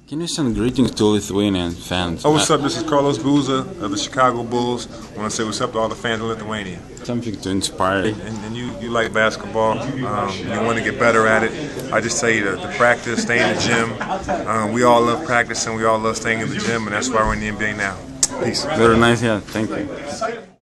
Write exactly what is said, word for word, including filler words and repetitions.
Can you send greetings to Lithuanian fans? Oh, what's up? This is Carlos Boozer of the Chicago Bulls. I want to say what's up to all the fans of Lithuania. Something to inspire. And, and you, you like basketball. Um, you want to get better at it. I just tell you to, to practice, stay in the gym. Um, we all love practicing. We all love staying in the gym, and that's why we're in the N B A now. Peace. Very nice, yeah. Thank you.